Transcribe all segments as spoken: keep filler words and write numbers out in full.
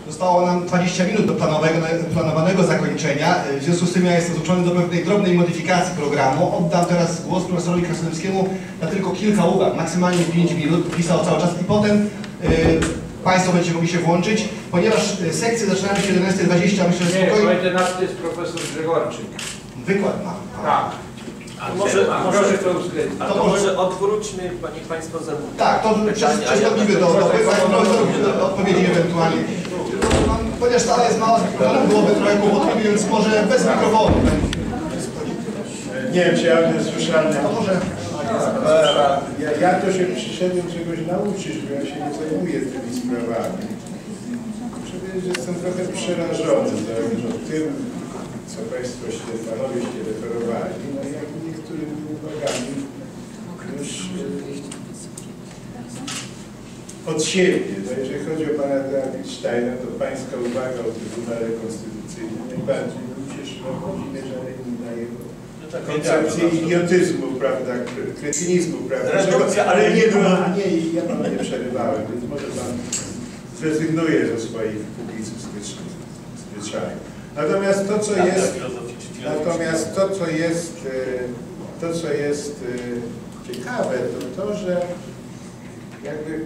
Zostało nam dwadzieścia minut do planowanego zakończenia. W związku z tym ja jestem zmuszony do pewnej drobnej modyfikacji programu. Oddam teraz głos profesorowi Krasnodębskiemu na tylko kilka uwag, maksymalnie pięć minut, pisał cały czas i potem yy, Państwo będziecie mogli się włączyć, ponieważ sekcje zaczynają się o jedenasta dwadzieścia, myślę, że spokojnie... Nie, o jedenastej jest profesor Grzegorczyk. Wykład ma. Tak. A może, proszę to uwzględnić. A to, to może odwróćmy, niech Państwo zadadzą. Tak, to przystąpimy do, do, do odpowiedzi ewentualnie. Ponieważ sala jest mała, byłoby trochę kłopotliwie, więc może bez mikrofonu. Nie wiem, czy ja bym słyszalny. To może... Ja, ja to się przyszedłem czegoś nauczyć, bo ja się nie zajmuję tymi sprawami. Muszę powiedzieć, że jestem trochę przerażony zarówno tym, co Państwo Stefanowie się referowali, no jak i niektórymi uwagami już od siebie. No jeżeli chodzi o pana Wittgensteina, to pańska uwaga o Trybunale Konstytucyjnym najbardziej mnie ucieszyła, bo nie żadnej na jego koncepcję idiotyzmu, prawda, kretynizmu, prawda, ale nie była, nie, ja panu nie przerywałem, więc może pan zrezygnuje ze swoich publicystycznych zwyczajów. Natomiast to, co jest, natomiast to, co jest, to, co jest ciekawe, to to, że jakby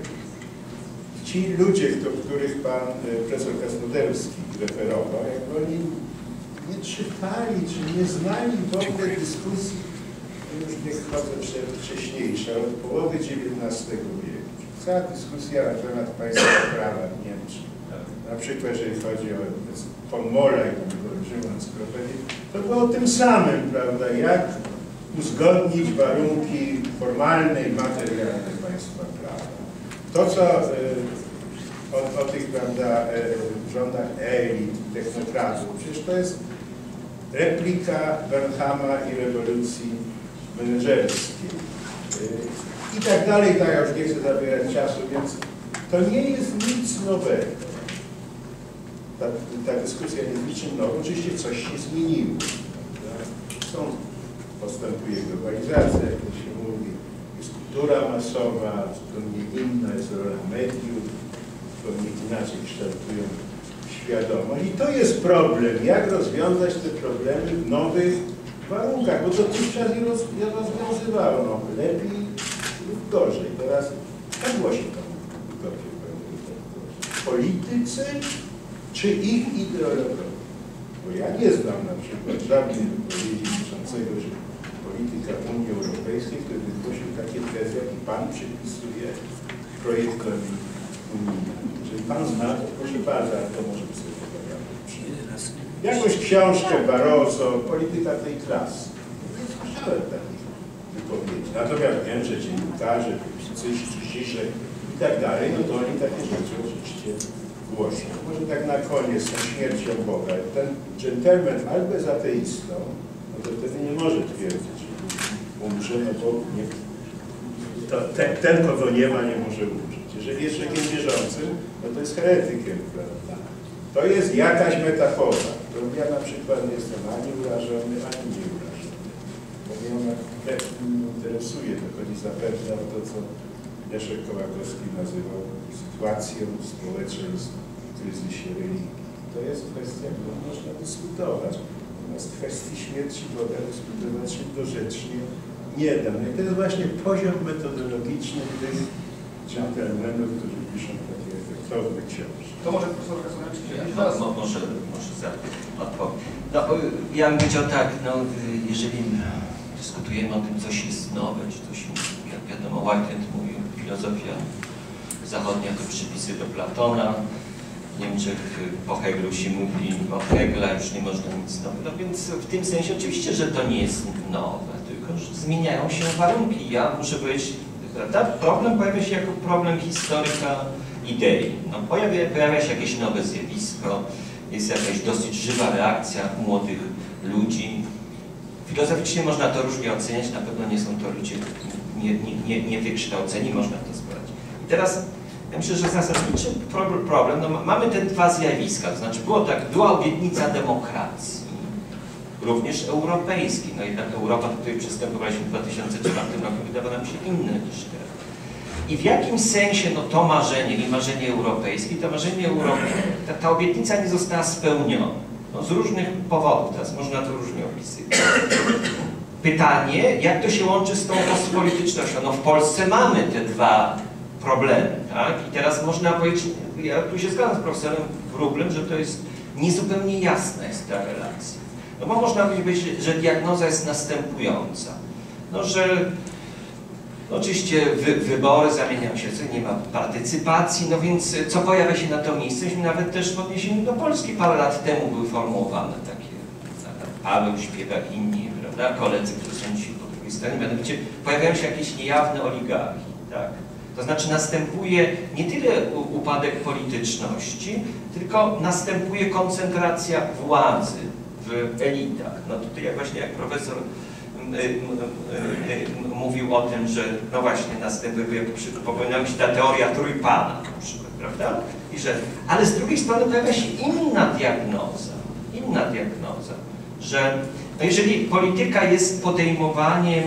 ci ludzie, do których pan profesor Krasnodębski referował, jakby oni nie czytali, czy nie znali w ogóle dyskusji, już nie chodzę wcześniejsze, od połowy dziewiętnastego wieku. Cała dyskusja na temat państwa prawa w Niemczech. Na przykład, jeżeli chodzi o von Mola i olbrzymią encyklopedię, to było o tym samym, prawda, jak uzgodnić warunki formalne i materialne państwa prawa. To, co o, o tych, prawda, rządach elit, technokratów, przecież to jest replika Burnhama i rewolucji menedżerskiej. I tak dalej, tak, ja już nie chcę zabierać czasu, więc to nie jest nic nowego. Ta, ta dyskusja nie jest niczym nowym. Oczywiście coś się zmieniło. Są, postępuje globalizacja, jak to się mówi, jest kultura masowa, zupełnie inna jest rola mediów, zupełnie inaczej kształtują świadomość. I to jest problem, jak rozwiązać te problemy w nowych warunkach, bo dotychczas je, roz, je rozwiązywano lepiej lub gorzej. Teraz jak głosi to utopię? Politycy czy ich ideologowie? Bo ja nie znam na przykład żadnej wypowiedzi dotyczącego, że polityka Unii Europejskiej, który wygłosił takie tezy, jak i pan przypisuje projektowi unijnemu. Jeżeli pan zna, to proszę bardzo, ale to może by sobie pogadamy. Jakąś książkę Barroso, polityka tej klasy. Nie słyszałem takich wypowiedzi. Natomiast wiem, że dziennikarze, publicyści, cisze i tak dalej, no to oni takie rzeczy oczywiście głoszą. Może tak na koniec, tą śmiercią Boga. Ten dżentelmen albo jest ateistą, no to wtedy nie może twierdzić, że umrze, no bo nie, to ten, ten, kogo nie ma, nie może umrzeć. Jeżeli jest człowiekiem wierzącym, no to jest heretykiem, prawda? To jest jakaś metafora. Ja na przykład nie jestem ani urażony, ani nie urażony. Bo mnie ona interesuje, to chodzi zapewne o to, co Leszek Kołakowski nazywał sytuacją społeczeństw w kryzysie religii. To jest kwestia, którą można dyskutować. Natomiast w kwestii śmierci Boga dyskutować się dorzecznie nie da. No i to jest właśnie poziom metodologiczny tych dżentelmenów, którzy piszą takie efektowne książki. To może profesor Krasnodębski się no, no, może, może za odpowiem. No, ja bym powiedział tak, no, jeżeli dyskutujemy o tym, coś jest nowe, czy coś, jak wiadomo, Whitehead mówił, filozofia zachodnia to przypisy do Platona, w Niemczech po Hegelu się mówi o Hegla, już nie można nic nowego, no więc w tym sensie oczywiście, że to nie jest nowe, tylko że zmieniają się warunki. Ja muszę powiedzieć, prawda, problem pojawia się jako problem historyka idei. No, pojawia, pojawia się jakieś nowe zjawisko, jest jakaś dosyć żywa reakcja młodych ludzi. Filozoficznie można to różnie oceniać, na pewno nie są to ludzie nie, nie, nie, niewykształceni, można to sprawdzić. I teraz ja myślę, że zasadniczy problem, no mamy te dwa zjawiska, to znaczy było tak, była obietnica demokracji, również europejskiej, no jednak Europa, do której przystępowaliśmy w dwa tysiące czwartym roku, wydawa nam się inna niż teraz. I w jakim sensie no, to marzenie, i marzenie europejskie, to marzenie europejskie, ta, ta obietnica nie została spełniona. No, z różnych powodów, teraz można to różnie opisywać. Pytanie, jak to się łączy z tą postpolitycznością? No w Polsce mamy te dwa problemy, tak? I teraz można powiedzieć, ja tu się zgadzam z profesorem Wróblem, że to jest niezupełnie jasna jest ta relacja. No bo można powiedzieć, że diagnoza jest następująca. No, że no, oczywiście wy, wybory zamieniają się, nie ma partycypacji, no więc co pojawia się na to miejsce? Myśmy nawet też w odniesieniu do Polski parę lat temu były formułowane takie, Paweł Śpiewak, inni, prawda, koledzy, którzy są dzisiaj po drugiej stronie, mianowicie pojawiają się jakieś niejawne oligarchie, tak? To znaczy następuje nie tyle upadek polityczności, tylko następuje koncentracja władzy w elitach. No tutaj jak właśnie jak profesor mówił o tym, że no właśnie następuje, popełniała się ta teoria trójpana na przykład, prawda? I że, ale z drugiej strony pojawia się inna diagnoza, inna diagnoza, że no jeżeli polityka jest podejmowaniem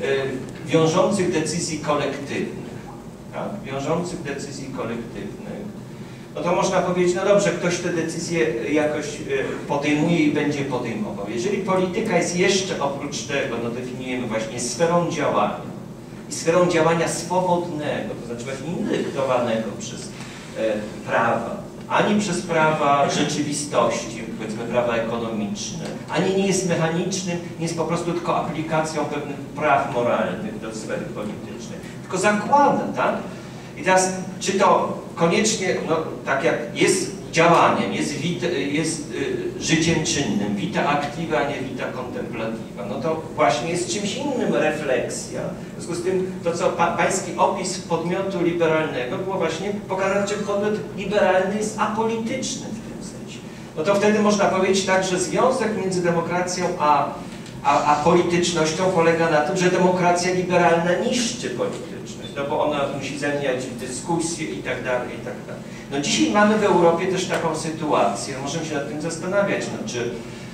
y, wiążących decyzji kolektywnych, tak? wiążących decyzji kolektywnych, no to można powiedzieć, no dobrze, ktoś te decyzje jakoś podejmuje i będzie podejmował. Jeżeli polityka jest jeszcze oprócz tego, no definiujemy właśnie sferą działania i sferą działania swobodnego, to znaczy właśnie nie dyktowanego przez e, prawa, ani przez prawa rzeczywistości, powiedzmy prawa ekonomiczne, ani nie jest mechanicznym, nie jest po prostu tylko aplikacją pewnych praw moralnych do sfery politycznej, tylko zakłada, tak? I teraz, czy to koniecznie, no tak jak jest działaniem, jest, wita, jest y, życiem czynnym, vita activa, a nie vita contemplativa, no to właśnie jest czymś innym refleksja. W związku z tym, to co pa, pański opis podmiotu liberalnego było właśnie pokazać, że podmiot liberalny jest apolityczny w tym sensie. No to wtedy można powiedzieć tak, że związek między demokracją a, a, a politycznością polega na tym, że demokracja liberalna niszczy polityczność. No bo ona musi zamieniać w dyskusję i tak dalej, i tak dalej. No dzisiaj mamy w Europie też taką sytuację, możemy się nad tym zastanawiać, no czy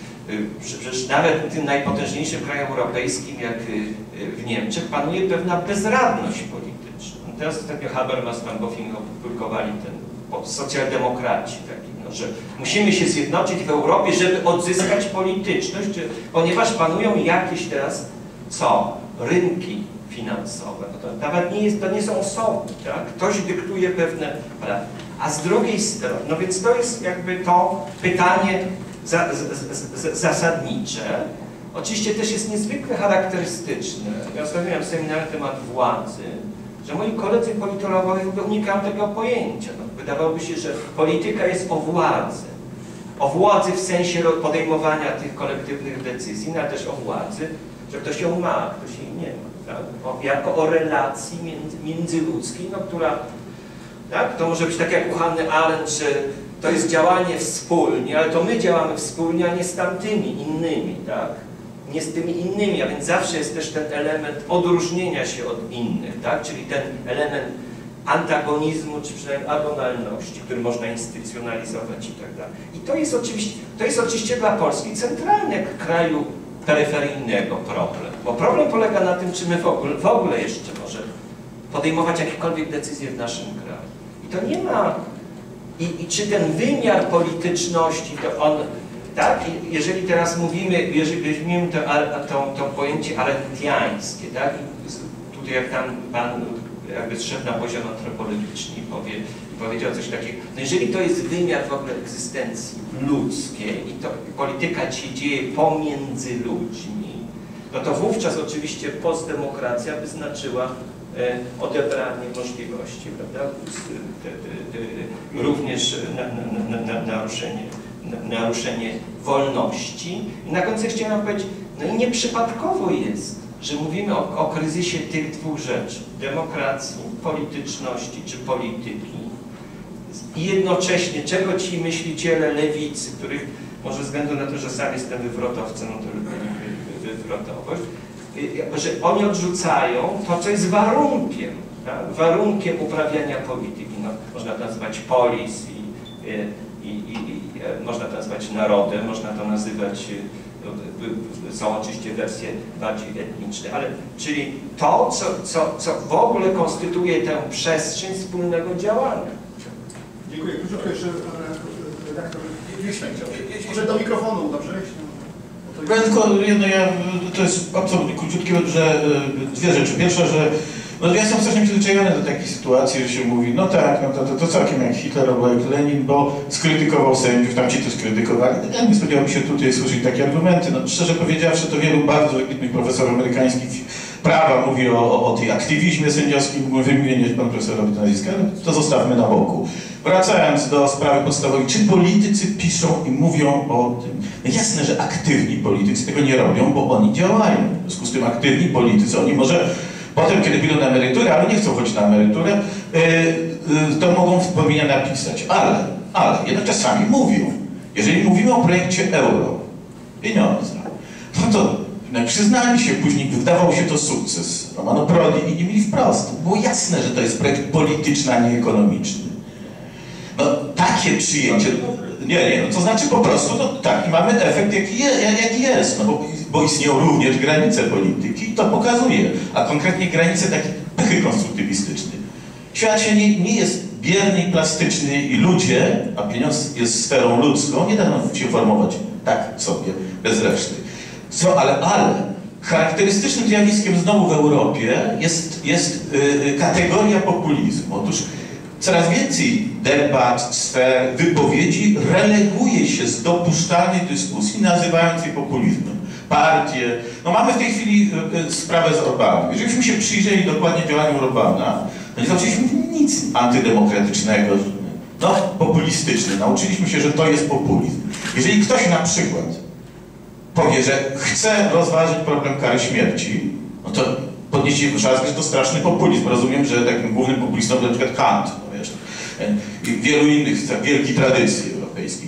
przecież nawet w tym najpotężniejszym kraju europejskim, jak w Niemczech, panuje pewna bezradność polityczna. No teraz ostatnio Habermas, Van Boffin opublikowali ten socjaldemokraci, taki, no, że musimy się zjednoczyć w Europie, żeby odzyskać polityczność, ponieważ panują jakieś teraz, co? Rynki finansowe. No to nawet nie jest, to nie są osoby, tak? Ktoś dyktuje pewne prawa. A z drugiej strony, no więc to jest jakby to pytanie za, z, z, zasadnicze. Oczywiście też jest niezwykle charakterystyczne. Ja ostatnio miałem seminar na temat władzy, że moi koledzy politologowie w ogóle unikają tego pojęcia. No, wydawałoby się, że polityka jest o władzy. O władzy w sensie podejmowania tych kolektywnych decyzji, no ale też o władzy, że ktoś ją ma, ktoś jej nie ma. Tak? O, jako o relacji między, międzyludzkiej, no, która, tak? To może być tak jak u Hannah Arendt, że to jest działanie wspólnie, ale to my działamy wspólnie, a nie z tamtymi innymi, tak? Nie z tymi innymi, a więc zawsze jest też ten element odróżnienia się od innych, tak? Czyli ten element antagonizmu, czy przynajmniej agonalności, który można instytucjonalizować i tak dalej. I to jest oczywiście, to jest oczywiście dla Polski centralny jak kraju peryferyjnego problem. Bo problem polega na tym, czy my w ogóle, w ogóle jeszcze możemy podejmować jakiekolwiek decyzje w naszym kraju. I to nie ma... I, i czy ten wymiar polityczności, to on... Tak? I jeżeli teraz mówimy, jeżeli weźmiemy to, to, to pojęcie arendtiańskie, tak? I tutaj jak tam pan jakby zszedł na poziom antropologiczny i, powie, i powiedział coś takiego, no jeżeli to jest wymiar w ogóle egzystencji ludzkiej i to polityka się dzieje pomiędzy ludźmi, no to wówczas oczywiście postdemokracja by znaczyła e, odebranie możliwości, prawda? Te, te, te, również na, na, na, na, naruszenie, na, naruszenie wolności. I na końcu chciałem powiedzieć, no i nieprzypadkowo jest, że mówimy o, o kryzysie tych dwóch rzeczy, demokracji, polityczności czy polityki. I jednocześnie, czego ci myśliciele lewicy, których może ze względu na to, że sam jestem wywrotowcem, no to lubię wywrotowość, że oni odrzucają to, co jest warunkiem, tak? warunkiem uprawiania polityki. No, można to nazywać polis i, i, i, i można to nazywać narodem, można to nazywać są oczywiście wersje bardziej etniczne, ale czyli to, co, co, co w ogóle konstytuuje tę przestrzeń wspólnego działania. Dziękuję. Króciutko jeszcze redaktor Wiśniak chciał. Może do mikrofonu, dobrze? Ja tylko jedno, ja, to jest absolutnie króciutkie, że dwie rzeczy. Pierwsza, że no, ja jestem strasznie przyzwyczajony do takiej sytuacji, że się mówi, no tak, no to, to, to całkiem jak Hitler albo jak Lenin, bo skrytykował sędziów, tam ci to skrytykowali. Ja nie spodziewałem się tutaj słyszeć takie argumenty. No, szczerze powiedziawszy, to wielu bardzo wybitnych profesorów amerykańskich prawa mówi o, o tej aktywizmie sędziowskim, mógłbym wymienić pan profesor robi nazwiska, ale to zostawmy na boku. Wracając do sprawy podstawowej, czy politycy piszą i mówią o tym? No jasne, że aktywni politycy tego nie robią, bo oni działają. W związku z tym aktywni politycy, oni może potem, kiedy pójdą na emeryturę, ale nie chcą chodzić na emeryturę, yy, yy, to mogą powinien napisać. Ale, ale, jednak czasami mówią. Jeżeli mówimy o projekcie euro, pieniądze, no to no, przyznali się później, wydawał się to sukces Romano Prodi i nie mieli wprost. Było jasne, że to jest projekt polityczny, a nie ekonomiczny. No takie przyjęcie, nie, nie, no to znaczy po prostu, no tak, i mamy efekt jaki, je, jaki jest, no bo, bo istnieją również granice polityki i to pokazuje, a konkretnie granice takiej pychy konstruktywistycznej. Świat się nie, nie jest bierny i plastyczny i ludzie, a pieniądz jest sferą ludzką, nie da się formować tak sobie, bez reszty. Co, ale, ale charakterystycznym zjawiskiem znowu w Europie jest, jest yy, kategoria populizmu. Otóż coraz więcej debat, sfer, wypowiedzi releguje się z dopuszczalnej dyskusji, nazywając je populizmem. Partie, no mamy w tej chwili y, y, sprawę z Orbanem. Jeżeliśmy się przyjrzeli dokładnie działaniu Orbana, to nie zobaczyliśmy nic antydemokratycznego, no populistyczne. Nauczyliśmy się, że to jest populizm. Jeżeli ktoś na przykład powie, że chce rozważyć problem kary śmierci, no to podnieście wrzask, że to straszny populizm. Rozumiem, że takim głównym populistą był na przykład Kant, no wiesz, i wielu innych wielkich tradycji europejskich.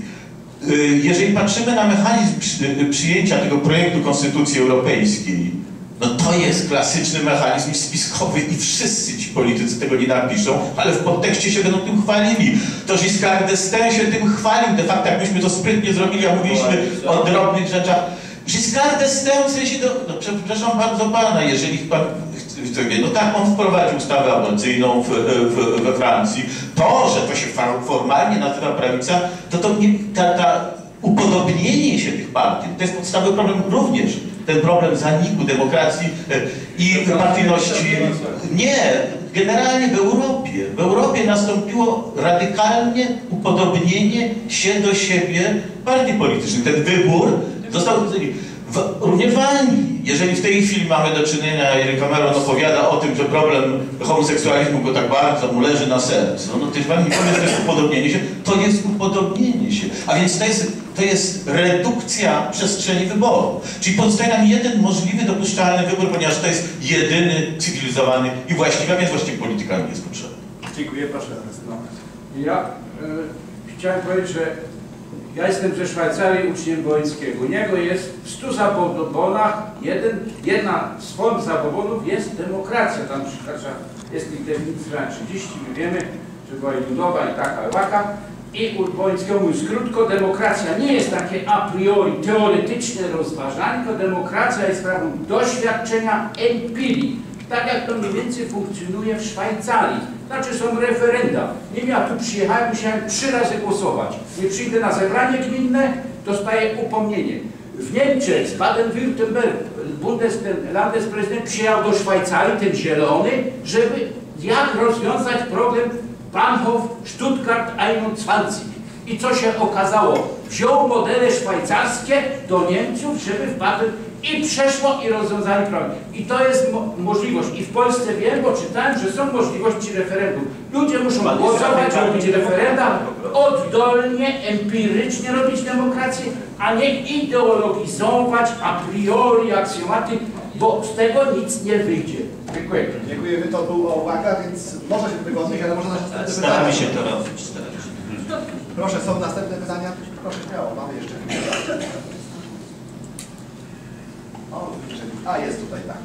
Jeżeli patrzymy na mechanizm przyjęcia tego projektu Konstytucji Europejskiej, no to jest klasyczny mechanizm spiskowy i wszyscy ci politycy tego nie napiszą, ale w podtekście się będą tym chwalili. To Giscard d'Estaing się tym chwalił, de facto jak myśmy to sprytnie zrobili, a mówiliśmy o drobnych rzeczach. Giscard d'Estaing w sensie, do, no, przepraszam bardzo pana, jeżeli pan chce wie, no tak, on wprowadził ustawę aborcyjną w, w, we Francji. To, że to się formalnie nazywa prawica, to, to nie, ta, ta upodobnienie się tych partii, to jest podstawowy problem również. Ten problem zaniku demokracji i partyjności. Nie, generalnie w Europie. W Europie nastąpiło radykalnie upodobnienie się do siebie partii politycznych. Ten wybór został w, również w Anglii. Jeżeli w tej chwili mamy do czynienia, Eric Cameron opowiada o tym, że problem homoseksualizmu go tak bardzo mu leży na sercu, no to jeżeli to jest upodobnienie się, to jest upodobnienie się. A więc to jest, to jest redukcja przestrzeni wyboru. Czyli pozostaje nam jeden możliwy, dopuszczalny wybór, ponieważ to jest jedyny cywilizowany i właściwy, a więc właściwie polityka nie jest potrzebna. Dziękuję, proszę. No. Ja y, chciałem powiedzieć, że ja jestem ze Szwajcarii, uczniem Bońskiego. U niego jest w stu zabobonach, jeden, jedna z form zabobonów jest demokracja. Tam przykracza, jest tych definicji na trzydzieści, my wiemy, że była i ludowa, i taka, i taka. I u Bońskiego mówiąc krótko, demokracja nie jest takie a priori teoretyczne rozważanie, tylko demokracja jest sprawą doświadczenia, empirii. Tak jak to mniej więcej funkcjonuje w Szwajcarii. Znaczy są referenda. Nie wiem, ja tu przyjechałem, musiałem trzy razy głosować. Nie przyjdę na zebranie gminne, dostaję upomnienie. W Niemczech, z Baden-Württemberg, Landesprezydent przyjechał do Szwajcarii, ten zielony, żeby jak rozwiązać problem Bahnhof Stuttgart einundzwanzig. I co się okazało? Wziął modele szwajcarskie do Niemców, żeby w Baden i przeszło i rozwiązali problem. I to jest mo możliwość. I w Polsce wiem, bo czytałem, że są możliwości referendum. Ludzie muszą głosować, robić referenda, oddolnie, empirycznie robić demokrację, a nie ideologizować a priori aksjomaty, bo z tego nic nie wyjdzie. Dziękuję. Dziękuję. To był uwaga, więc można się do tego odnieść, ale można na następne pytania. Staramy się to robić. Staramy się. Proszę, są następne pytania? Proszę, śmiało, mamy jeszcze chwilę. O, a, jest tutaj, tak.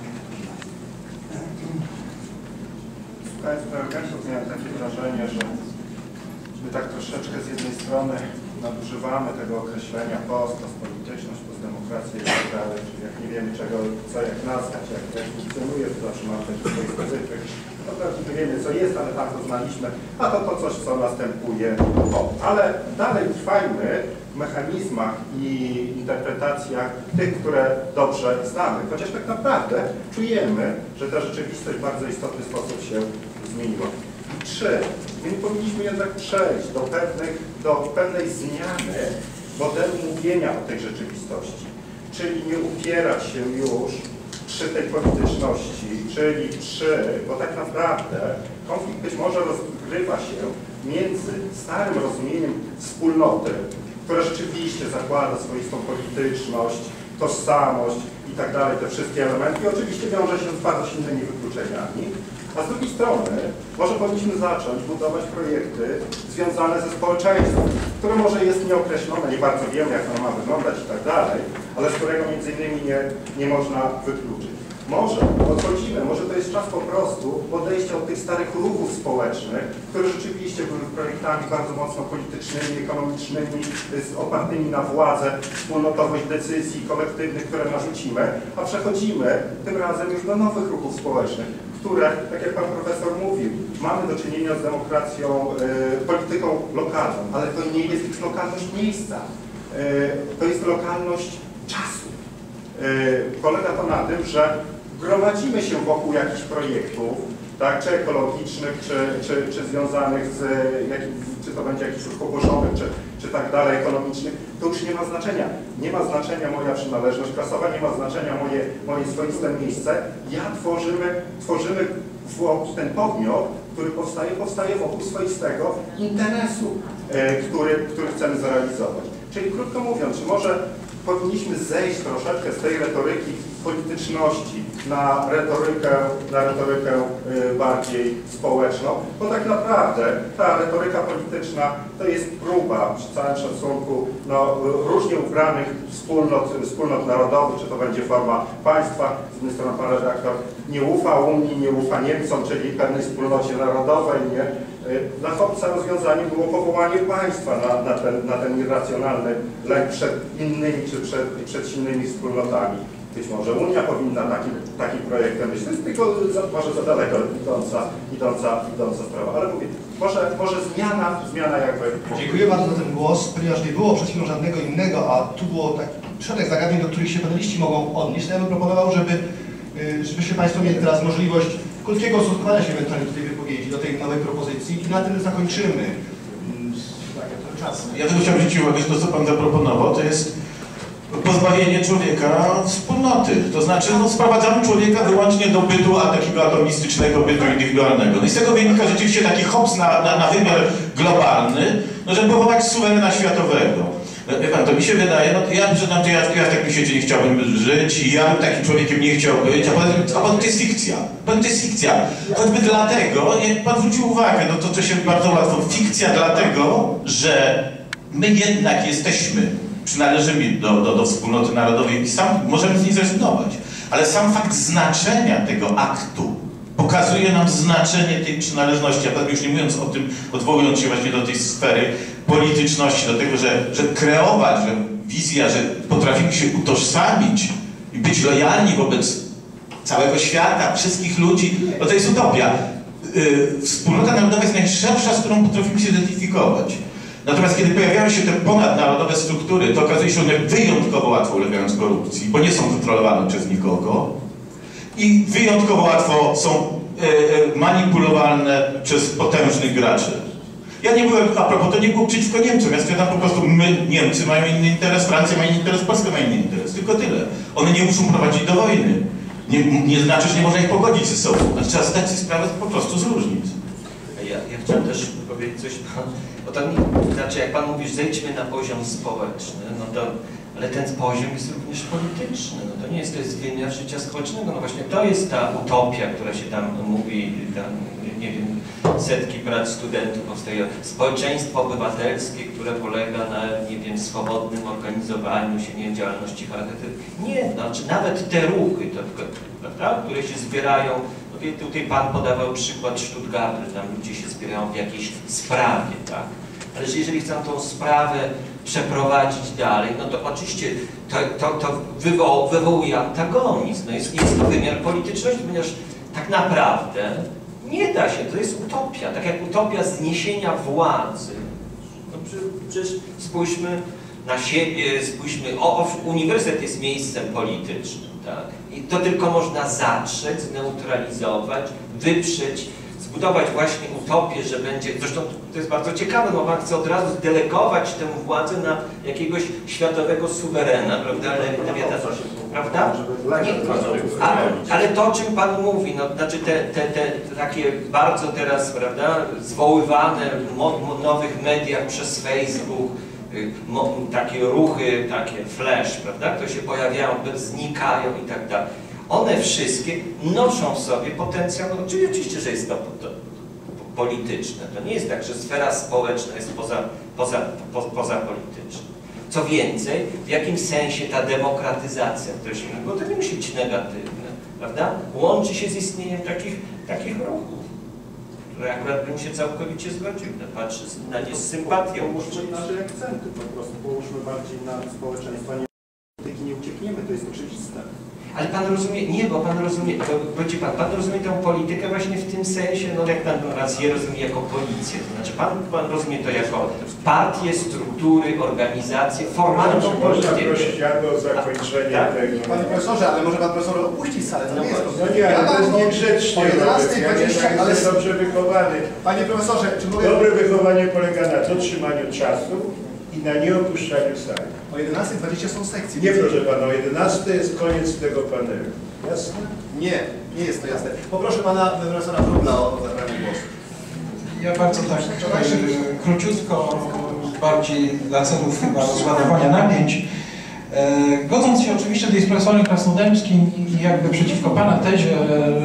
Słuchając tego tekstu, miałem takie wrażenie, że my tak troszeczkę z jednej strony nadużywamy tego określenia post, postpolityczność, postdemokracja i tak dalej, czyli jak nie wiemy czego, co jak nazwać, jak, jak funkcjonuje, to zawsze mamy takie swoje specyfik. Naprawdę nie wiemy co jest, ale tak to znaliśmy, a to to coś, co następuje. O, ale dalej trwajmy w mechanizmach i interpretacjach tych, które dobrze znamy, chociaż tak naprawdę czujemy, że ta rzeczywistość w bardzo istotny sposób się zmieniła. Trzy. My nie powinniśmy jednak przejść do, pewnych, do pewnej zmiany modelu mówienia o tej rzeczywistości, czyli nie upierać się już przy tej polityczności, czyli przy, bo tak naprawdę konflikt być może rozgrywa się między starym rozumieniem wspólnoty, która rzeczywiście zakłada swoistą polityczność, tożsamość i tak dalej, te wszystkie elementy i oczywiście wiąże się z bardzo silnymi wykluczeniami. A z drugiej strony może powinniśmy zacząć budować projekty związane ze społeczeństwem, które może jest nieokreślone, nie bardzo wiemy jak ono ma wyglądać i tak dalej, ale z którego między innymi nie, nie można wykluczyć. Może odchodzimy, może to jest czas po prostu odejścia od tych starych ruchów społecznych, które rzeczywiście były projektami bardzo mocno politycznymi, ekonomicznymi, opartymi na władzę, wspólnotowość decyzji kolektywnych, które narzucimy, a przechodzimy tym razem już do nowych ruchów społecznych, które, tak jak pan profesor mówił, mamy do czynienia z demokracją, y, polityką lokalną, ale to nie jest już lokalność miejsca, y, to jest lokalność czasu. Y, polega to na tym, że gromadzimy się wokół jakichś projektów, tak, czy ekologicznych, czy, czy, czy związanych z, jak, czy to będzie jakiś ruch ogłoszonych, czy, czy tak dalej, ekonomicznych, to już nie ma znaczenia. Nie ma znaczenia moja przynależność klasowa, nie ma znaczenia moje, moje swoiste miejsce. Ja tworzymy, tworzymy wokół ten podmiot, który powstaje, powstaje wokół swoistego interesu, e, który, który chcemy zrealizować. Czyli krótko mówiąc, czy może powinniśmy zejść troszeczkę z tej retoryki polityczności na retorykę, na retorykę y, bardziej społeczną, bo tak naprawdę ta retoryka polityczna to jest próba, przy całym szacunku, no, różnie ubranych wspólnot, wspólnot narodowych, czy to będzie forma państwa, z jednej strony pan redaktor nie ufa Unii, nie ufa Niemcom, czyli pewnej wspólnocie narodowej, nie? Dla Hobbesa rozwiązaniem było powołanie państwa na, na, ten, na ten irracjonalny lęk przed innymi czy przed, przed silnymi wspólnotami. Być może Unia powinna takim, takim projektem być. To jest tylko za, może za daleko idąca, idąca, idąca sprawa. Ale mówię, może, może zmiana, zmiana jakby... Dziękuję bardzo za ten głos, ponieważ nie było przed chwilą żadnego innego, a tu było tak szereg zagadnień, do których się paneliści mogą odnieść. Ja bym proponował, żeby, żebyście Państwo mieli teraz możliwość krótkiego stosunkowania się ewentualnie do tej wypowiedzi, do tej nowej propozycji i na tym zakończymy. Czas. Ja tylko chciałbym zwrócić uwagę, że to, co Pan zaproponował, to jest pozbawienie człowieka wspólnoty. To znaczy, no, sprowadzamy człowieka wyłącznie do bytu, a takiego atomistycznego bytu indywidualnego. No i z tego wynika rzeczywiście taki hops na, na, na wymiar globalny, no, żeby powołać suwerena światowego. Wie pan, to mi się wydaje, no to ja przyznam, że ja, ja w takim świecie nie chciałbym żyć i ja bym takim człowiekiem nie chciał być, a potem, a potem to jest fikcja. Potem to jest fikcja. Choćby dlatego, jak pan zwrócił uwagę, no to, to się bardzo łatwo, fikcja dlatego, że my jednak jesteśmy, przynależymy do, do, do wspólnoty narodowej i sam możemy z niej zrezygnować. Ale sam fakt znaczenia tego aktu pokazuje nam znaczenie tej przynależności, a już nie mówiąc o tym, odwołując się właśnie do tej sfery polityczności, do tego, że, że kreować, że wizja, że potrafimy się utożsamić i być lojalni wobec całego świata, wszystkich ludzi, no to jest utopia. Yy, wspólnota narodowa jest najszersza, z którą potrafimy się identyfikować. Natomiast kiedy pojawiają się te ponadnarodowe struktury, to okazuje się, że one wyjątkowo łatwo ulegają korupcji, bo nie są kontrolowane przez nikogo i wyjątkowo łatwo są e, e, manipulowalne przez potężnych graczy. Ja nie byłem, a propos, to nie było przeciwko Niemcom, ja stwierdzam po prostu, my, Niemcy mają inny interes, Francja ma inny interes, Polska ma inny interes, tylko tyle. One nie muszą prowadzić do wojny. Nie, nie znaczy, że nie można ich pogodzić ze sobą. Znaczy, trzeba zdać sobie sprawę po prostu z różnic. Ja, ja chciałem też powiedzieć coś, bo to nie, znaczy jak Pan mówi, zejdźmy na poziom społeczny, no to, ale ten poziom jest również polityczny, no to nie jest, to jest wymiar życia społecznego, no właśnie to jest ta utopia, która się tam mówi, tam, nie wiem, setki prac studentów powstaje, społeczeństwo obywatelskie, które polega na, nie wiem, swobodnym organizowaniu się, nie wiem, działalności charytatywnej. Nie, znaczy nawet te ruchy, to, prawda, które się zbierają. Tutaj, tutaj Pan podawał przykład Stuttgartu, że tam ludzie się zbierają w jakiejś sprawie, tak? Ale że jeżeli chcą tą sprawę przeprowadzić dalej, no to oczywiście to, to, to wywo wywołuje antagonizm. No jest, jest to wymiar polityczności, ponieważ tak naprawdę nie da się, to jest utopia, tak jak utopia zniesienia władzy. No przecież spójrzmy na siebie, spójrzmy, o, o, uniwersytet jest miejscem politycznym, tak? I to tylko można zatrzeć, zneutralizować, wyprzeć, zbudować właśnie utopię, że będzie, zresztą to jest bardzo ciekawe, bo pan chce od razu delegować tę władzę na jakiegoś światowego suwerena, prawda, prawda? Nie, a, ale to, o czym pan mówi, no, znaczy te, te, te takie bardzo teraz, prawda, zwoływane w mo, mo, nowych mediach przez Facebook, Mo, takie ruchy, takie flash, prawda, które się pojawiają, znikają i tak dalej. One wszystkie noszą w sobie potencjał, no, czyli oczywiście, że jest to, to, to polityczne. To nie jest tak, że sfera społeczna jest poza, poza, po, poza polityczna. Co więcej, w jakimś sensie ta demokratyzacja, która się, bo to nie musi być negatywne, prawda, łączy się z istnieniem takich, takich ruchów, które akurat bym się całkowicie zgodził, patrzy na nie z sympatią. Połóżmy nasze akcenty po prostu, połóżmy bardziej na społeczeństwo, nie, nie uciekniemy, to jest oczywiste. Ale pan rozumie, nie, bo pan rozumie, bo, bo ci pan, pan rozumie tę politykę właśnie w tym sensie, no jak pan raz je rozumie jako policję, to znaczy pan, pan rozumie to jako partie, struktury, organizacje, formalną Można politykę. prosić albo o zakończenie tak? tego. Panie profesorze, ale może pan profesor opuścić salę, to No nie jest właśnie. No nie, ale to jest niegrzecznie. o jedenastej dwadzieścia, Ja ale... jestem dobrze wychowany. Panie profesorze, czy mogę... Dobre wychowanie polega na dotrzymaniu czasu i na nieopuszczaniu sali. O jedenastej dwadzieścia są sekcje. Nie, proszę pana, o jedenastej jest koniec tego panelu. Jasne? Nie, nie jest to jasne. Poproszę pana profesora Wróbla o zabranie głosu. Ja bardzo tak e, króciutko, bardziej dla celów chyba rozładowania napięć. E, godząc się oczywiście tutaj z profesorem Krasnodębskim i jakby przeciwko pana tezie e, e,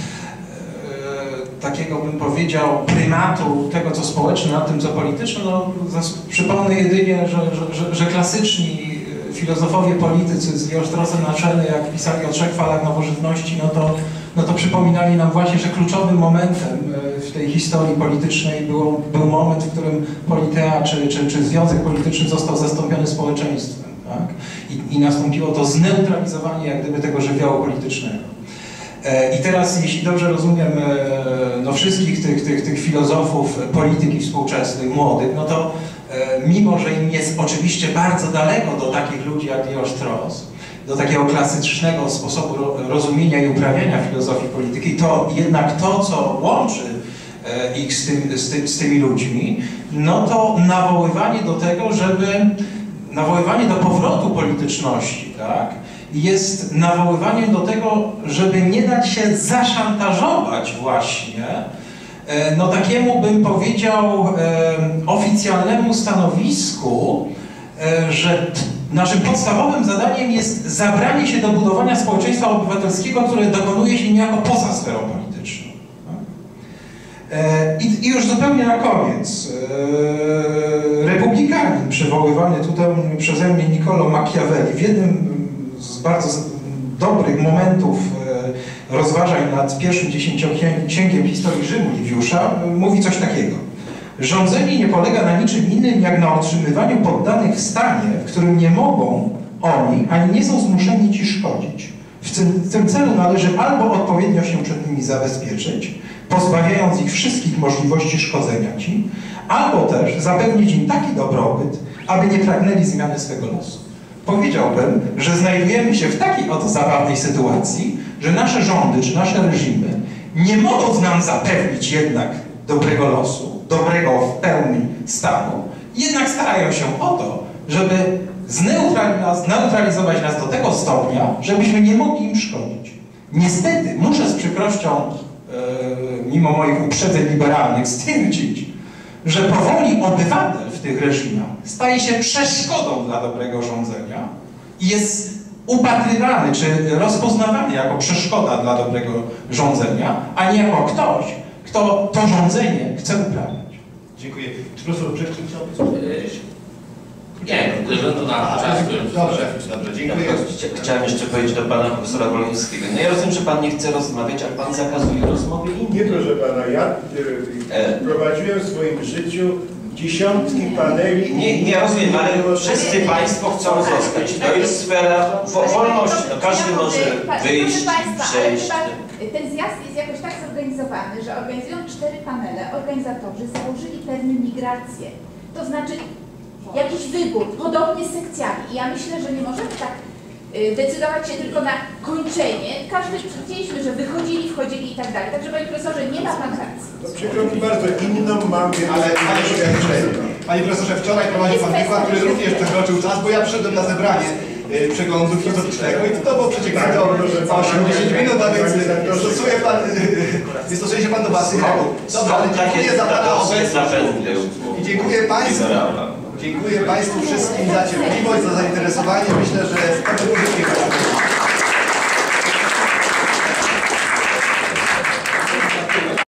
takiego bym powiedział prymatu tego co społeczne nad tym co polityczne, no przypomnę jedynie, że, że, że, że klasyczni filozofowie politycy z Geostrosem na czele, jak pisali o trzech falach nowożytności, no to, no to przypominali nam właśnie, że kluczowym momentem w tej historii politycznej było, był moment, w którym politea czy, czy, czy związek polityczny został zastąpiony społeczeństwem. Tak? I, I nastąpiło to zneutralizowanie jak gdyby tego żywiołu politycznego. I teraz, jeśli dobrze rozumiem, no wszystkich tych, tych, tych filozofów polityki współczesnych, młodych, no to mimo, że im jest oczywiście bardzo daleko do takich ludzi jak Leo Strauss, do takiego klasycznego sposobu rozumienia i uprawiania filozofii polityki, to jednak to, co łączy ich z, tym, z, ty, z tymi ludźmi, no to nawoływanie do tego, żeby, nawoływanie do powrotu polityczności, tak? Jest nawoływaniem do tego, żeby nie dać się zaszantażować właśnie no takiemu, bym powiedział, oficjalnemu stanowisku, że naszym podstawowym zadaniem jest zabranie się do budowania społeczeństwa obywatelskiego, które dokonuje się niejako poza sferą polityczną. I, i już zupełnie na koniec. Republikanin przywoływany tutaj przeze mnie Niccolo Machiavelli w jednym z bardzo dobrych momentów rozważań nad pierwszym dziesięcioksięgiem historii Rzymu Liwiusza mówi coś takiego. Rządzenie nie polega na niczym innym, jak na otrzymywaniu poddanych w stanie, w którym nie mogą oni, ani nie są zmuszeni ci szkodzić. W tym, w tym celu należy albo odpowiednio się przed nimi zabezpieczyć, pozbawiając ich wszystkich możliwości szkodzenia ci, albo też zapewnić im taki dobrobyt, aby nie pragnęli zmiany swego losu. Powiedziałbym, że znajdujemy się w takiej oto zabawnej sytuacji, że nasze rządy czy nasze reżimy, nie mogąc nam zapewnić jednak dobrego losu, dobrego w pełni stanu, jednak starają się o to, żeby zneutralizować nas do tego stopnia, żebyśmy nie mogli im szkodzić. Niestety, muszę z przykrością, yy, mimo moich uprzedzeń liberalnych, stwierdzić, że powoli obywatel w tych reżimach staje się przeszkodą dla dobrego rządzenia i jest upatrywany czy rozpoznawany jako przeszkoda dla dobrego rządzenia, a nie jako ktoś, kto to rządzenie chce uprawiać. Dziękuję. Czy profesor Brzeszczyn chciałby coś powiedzieć? Nie, ze względu na czas. Dobrze, dobrze, dziękuję. Chciałem jeszcze powiedzieć do pana profesora Wolińskiego. No ja rozumiem, że pan nie chce rozmawiać, ale pan zakazuje rozmowy innym. Nie, proszę pana, ja y, prowadziłem w swoim życiu dziesiątki paneli. Nie, nie rozumiem, ale wszyscy Państwo chcą zostać. To jest sfera wo- wolności. No, każdy może wyjść, Proszę Państwa, przejść. ale chyba ten zjazd jest jakoś tak zorganizowany, że organizując cztery panele, organizatorzy założyli pewne migracje. To znaczy jakiś wybór, podobnie z sekcjami. I ja myślę, że nie możemy tak y, decydować się tylko na kończenie. Każdy chcieliśmy, że wychodzili, wchodzili i tak dalej. Także Panie Profesorze, nie ma Pan racji. No przykro mi bardzo, inną mam, więc... Ale Panie Profesorze, Panie Profesorze, wczoraj prowadził Pan wykład, który również przekroczył czas, bo ja przyszedłem na zebranie y, przeglądu filozoficznego i to było przeciekane do osiemdziesiąt minut, a więc stosuje Pan, y, stosuje się Pan do własnych reguł. Dobra, ale dziękuję za Pana obecność i dziękuję Państwu. Dziękuję Państwu wszystkim za cierpliwość, za zainteresowanie. Myślę, że to będzie